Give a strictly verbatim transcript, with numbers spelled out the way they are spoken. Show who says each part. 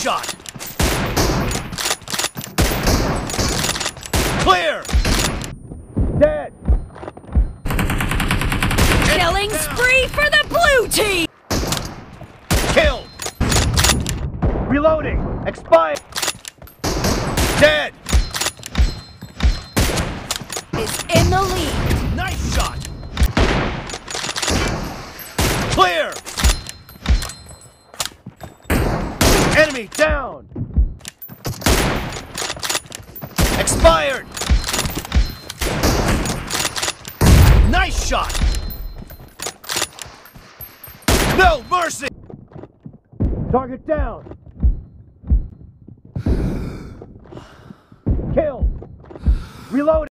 Speaker 1: shot! Clear! Dead!
Speaker 2: Killing spree for the blue team!
Speaker 1: Killed! Reloading! Expired! Dead!
Speaker 2: Is in the lead.
Speaker 1: Nice shot! Clear! Enemy down! Expired! Nice shot! No mercy! Target down! Kill! Reload!